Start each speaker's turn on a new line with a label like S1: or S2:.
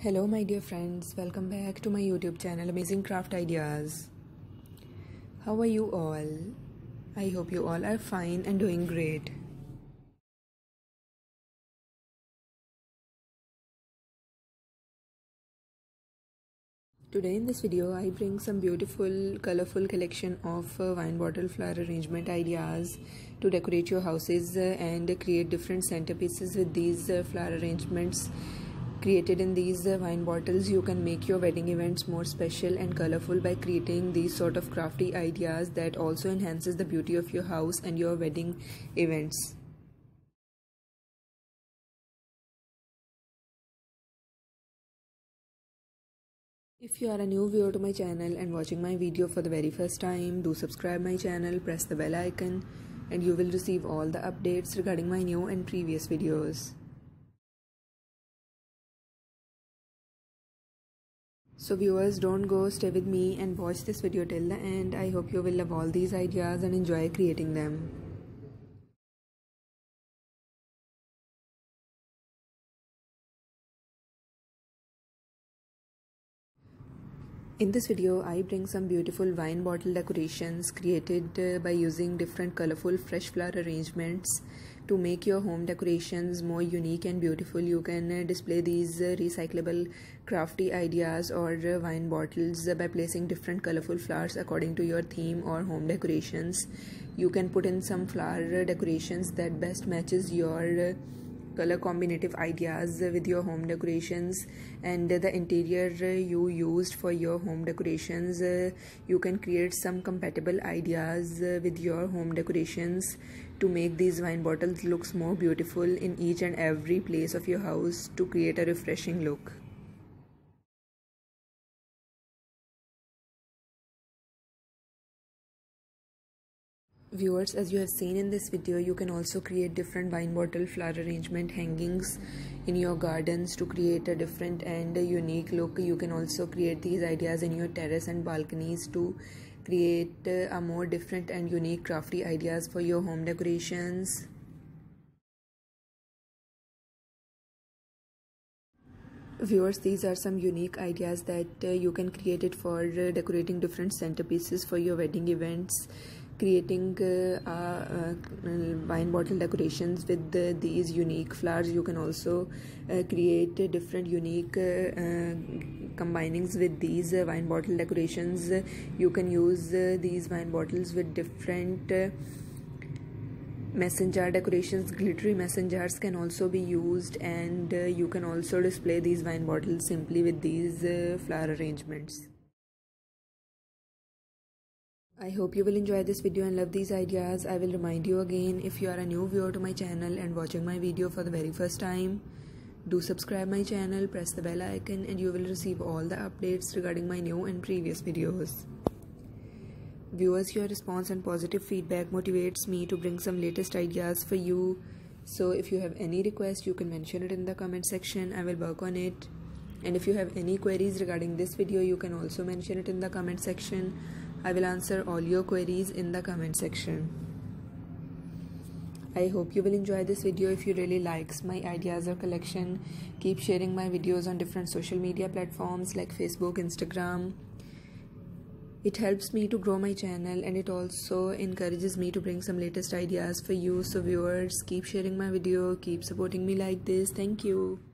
S1: Hello my dear friends, welcome back to my YouTube channel Amazing Craft Ideas. How are you all? I hope you all are fine and doing great. Today in this video I bring some beautiful colorful collection of wine bottle flower arrangement ideas to decorate your houses and create different centerpieces with these flower arrangements created in these wine bottles. You can make your wedding events more special and colorful by creating these sort of crafty ideas that also enhances the beauty of your house and your wedding events. If you are a new viewer to my channel and watching my video for the very first time, do subscribe my channel, press the bell icon and you will receive all the updates regarding my new and previous videos. So viewers, don't go, stay with me and watch this video till the end. I hope you will love all these ideas and enjoy creating them. In this video, I bring some beautiful wine bottle decorations created by using different colorful fresh flower arrangements to make your home decorations more unique and beautiful. You can display these recyclable crafty ideas or wine bottles by placing different colorful flowers according to your theme or home decorations. You can put in some flower decorations that best matches your color combinative ideas with your home decorations, and the interior you used for your home decorations, you can create some compatible ideas with your home decorations to make these wine bottles looks more beautiful in each and every place of your house to create a refreshing look. Viewers, as you have seen in this video, you can also create different wine bottle flower arrangement hangings in your gardens to create a different and a unique look. You can also create these ideas in your terrace and balconies to create a more different and unique crafty ideas for your home decorations. Viewers, these are some unique ideas that you can create it for decorating different centerpieces for your wedding events. Creating wine bottle decorations with these unique flowers. You can also create different unique combinings with these wine bottle decorations. You can use these wine bottles with different mason jar decorations. Glittery mason jars can also be used, and you can also display these wine bottles simply with these flower arrangements. I hope you will enjoy this video and love these ideas. I will remind you again, if you are a new viewer to my channel and watching my video for the very first time, do subscribe my channel, press the bell icon and you will receive all the updates regarding my new and previous videos. Viewers, your response and positive feedback motivates me to bring some latest ideas for you. So if you have any request, you can mention it in the comment section. I will work on it. And if you have any queries regarding this video, you can also mention it in the comment section. I will answer all your queries in the comment section. I hope you will enjoy this video. If you really likes my ideas or collection, keep sharing my videos on different social media platforms like Facebook, Instagram. It helps me to grow my channel and it also encourages me to bring some latest ideas for you. So viewers, keep sharing my video, keep supporting me like this. Thank you.